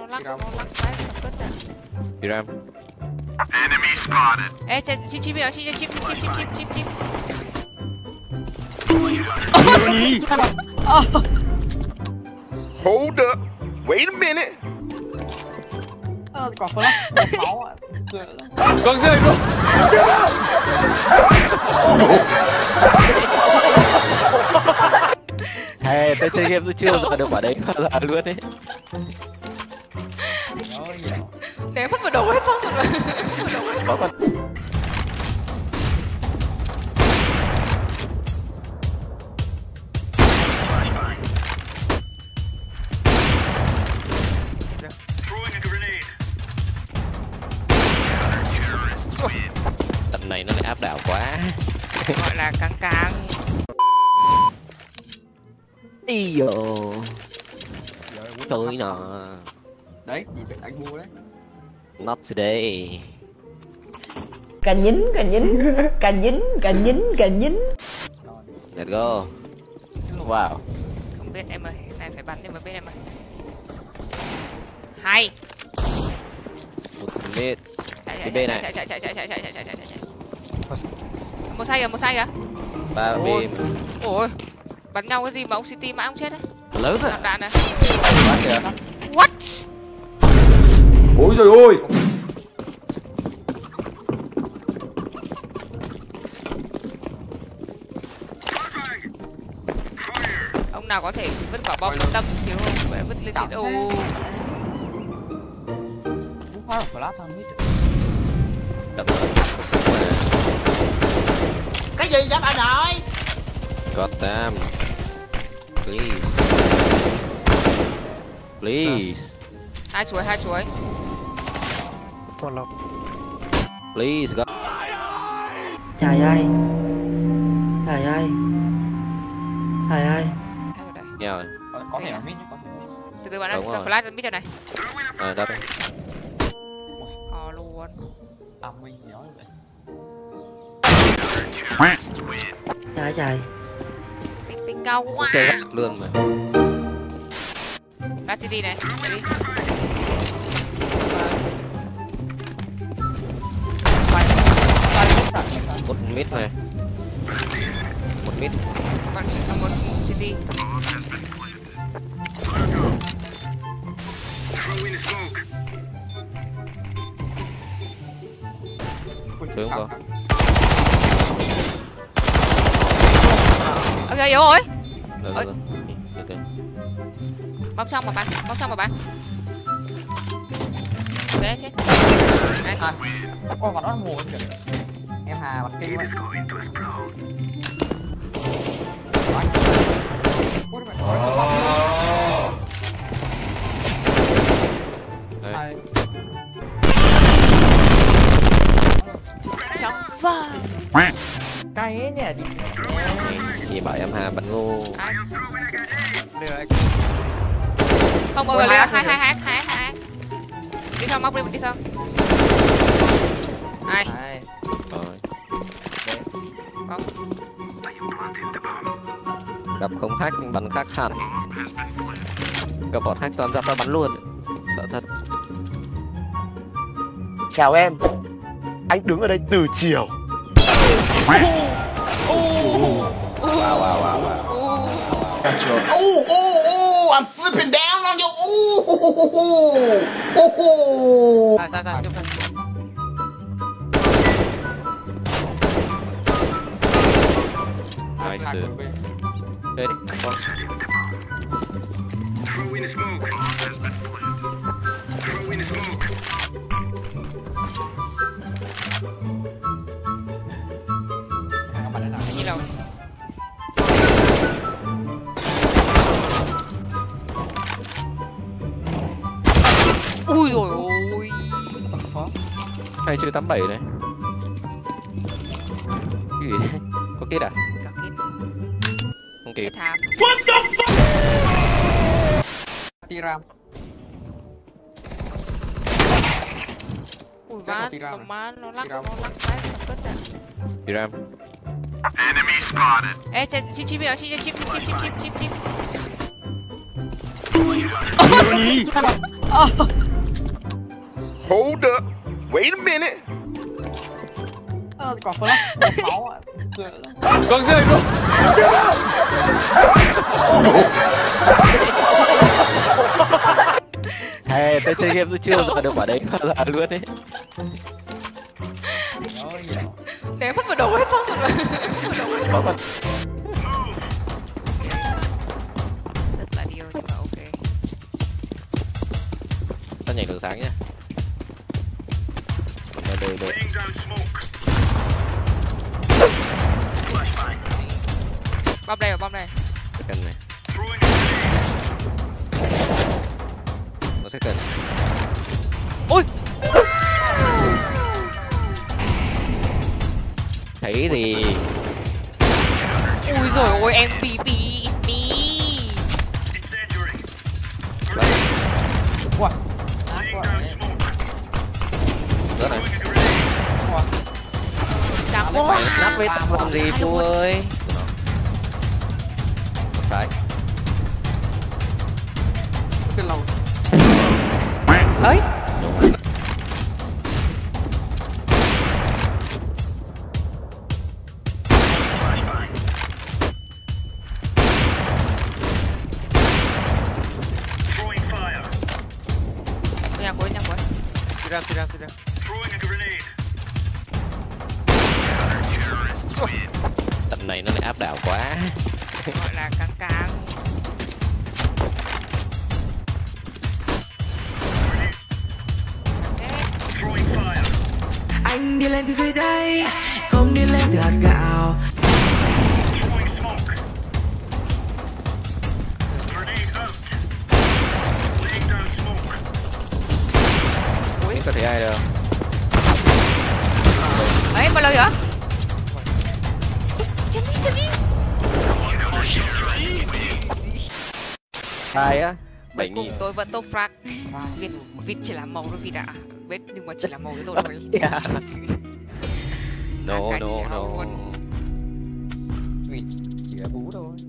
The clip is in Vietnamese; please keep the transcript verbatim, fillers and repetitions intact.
lắc nó lắc cái cất à. Piram. Enemy spotted. Ê chim chim chim chim chim chim chim chim chim chim. Hold up. Wait a minute. Ờ, quả flash, quả máu ạ. Con rơi luôn. Hey, tôi chơi game tôi chưa giờ được quả đấy là luôn đấy. Ném phát vào đầu hết xong rồi. Có con. Tận này nó lại áp đảo quá. Gọi là căng căng. Ý dồ. Trời nọ. Đấy, gì vậy anh mua đấy. Not today. Cà nhín, cà nhín, cà nhín, cà nhín, cà nhín. Let's go. Wow. Không biết em ơi, này phải bắn để mà biết em ơi. Hay. Một mid. Chạy Cái bên này. chạy chạy chạy chạy chạy chạy chạy chạy chạy chạy. Một sai kìa, một sai kìa. Ba bên. Ôi. Bắn nhau cái gì mà ông City mãi ông chết đấy. Lớn rồi. Nạp đạn này. Kìa. What? Ôi giời ơi. Ông nào có thể vứt quả bom tâm xíu không? Vậy vứt lên trên ô. Cũng phá được flash thôi, biết. Cái gì vậy bà nội? God damn. Please. Please. Hai chuối, hai chuối. Please God. Trời ơi. Trời ơi. Trời ơi. Hai ở đây. Nghe rồi. Có, có thể là mid chứ, có thể. Từ từ bạn ơi, Đúng tao rồi. flash mid cho này. Ờ đó đây. Ờ luôn. À mình thì nói vậy. Trời trời. Ping ping cao quá. Chơi gắt luôn mà. Flash City này. Đi. Một mid này. Một mid. Còn chỉ còn một City. Sướng không? Ok yếu rồi. Được Ôi. rồi. Được rồi. Bom trong mà bạn, bom trong mà bạn. Đấy chết. Đấy. À, con còn nó mùa kìa. Em Hà bật kinh vậy. Đây. Trong vâng. Cay ấy nhỉ chị. Chị bảo em Hà bắn ngu. Hai. Không mọi người lấy hai hai hai hai hai. Đi sau móc đi đi sau. Hai. Đây. Rồi. Bom. Gặp không hack bắn khác hẳn. Gặp bọn hack toàn ra tao bắn luôn. Sợ thật. Chào em. Anh đứng ở đây từ chiều. Wow wow wow wow. Ooh, ooh, ooh, I'm flipping down on you. Ooh, ooh, ooh, ooh. Đây, đây, đây, giúp em. Nice. Hai con B. Đây đi. Con. Các bạn nào Như nào? Ui rồi ôi. Hai chưa tám bảy này. Cái gì đấy? Có kết à? Cả kết. Không kịp. Cái thảm. Tiram. Ui vát, tầm má nó lắc nó lắc cái cất à. Piram. Enemy spotted. Ê chim chim chim chim chim chim chim chim chim chim chim. Hold up. Wait a minute. Ờ, còn flash một máu ạ. Con rơi luôn. Hey, tôi chơi game tôi chưa bao giờ được quả đấy là luôn đấy. Ném phát vào đầu hết xong rồi. Có con. Rất là điêu nhưng mà ok. Tao nhảy đường sáng nhá. Đây đây đây. Bom đây, bom đây. Cần này. Nó sẽ cần. Ôi. Thấy gì? Ui rồi ôi em pê pê it's me. Wow. Đó này. Đáng Mày quá. nắp với tao làm gì Phu ơi? Trái. Cái lâu. Ấy. Nhà cuối, nhà cuối. Đi ra, đi ra, đi ra. Tận này nó lại áp đảo quá. Gọi là căng căng. Anh đi lên từ dưới đây, không đi lên từ hạt gạo. Không có thấy ai đâu. Ấy, bao lâu vậy? Chân đi, chân đi. Ai á? Bảy Cuối cùng nghìn. tôi vẫn top frag. Việt, Việt chỉ là màu thôi Việt ạ. Việt nhưng mà chỉ là màu với tôi thôi. No, Cả no, chị no. Hồng Chỉ là bú thôi.